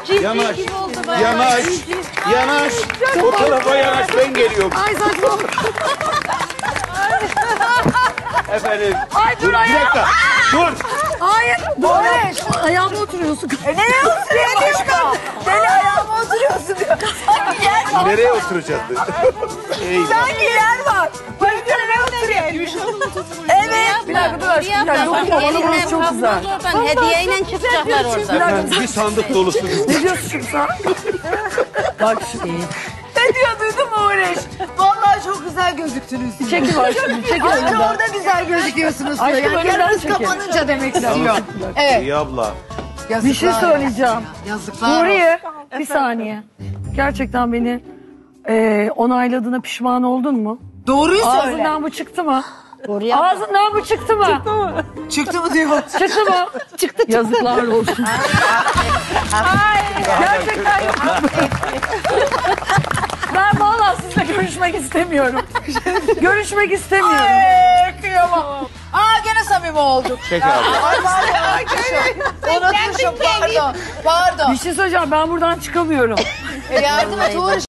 Yanaş. gibi oldu be. Yanaş. Yanaş. O tarafa yanaş, ben geliyorum. Ay saçma. Efendim. Ay dur Bir ayağım. dakika. Dur. Hayır. Dur. Ayağıma oturuyorsun. Nereye oturuyorsun? Deli ayağıma oturuyorsun diyor. Sanki yer var. Nereye oturacağız? Eyvah. Sanki yer var. Başka nereye oturuyor? Evet. Bir dakika dur aşkım. Bir dakika. Dokunma bana, burası çok güzel. Oradan hediyeyle çıkacaklar oradan. Efendim, bir sandık dolusu biz. Ne diyorsun şimdi sen? Bak şimdi. Ne diyor duydun mu Uğraş? Vallahi çok güzel gözüktünüz. Çekil var şimdi. Çekil Ayrıca önümden. orada güzel gözüküyorsunuz diyor. Aşkım, Yani önümden yarınız çekil. kapanınca demek istiyor. Evet. İyi abla. Bir şey söyleyeceğim. Yazıklar. Nuriye bir saniye. Gerçekten beni onayladığına pişman oldun mu? Doğruyu söyle. Ağzından bu çıktı mı? Ağzından bu çıktı mı? Çıktı mı diyor. Çıktı mı? Çıktı. Yazıklar olsun. Gerçekten. Ben vallahi sizinle görüşmek istemiyorum. Görüşmek istemiyorum. Ay kıyamam. Aa gene samimi olduk. Çek abla. Ay pardon. Unutmuşum pardon. Pardon. Bir şey söyleyeceğim, ben buradan çıkamıyorum. Yardım et Uğur.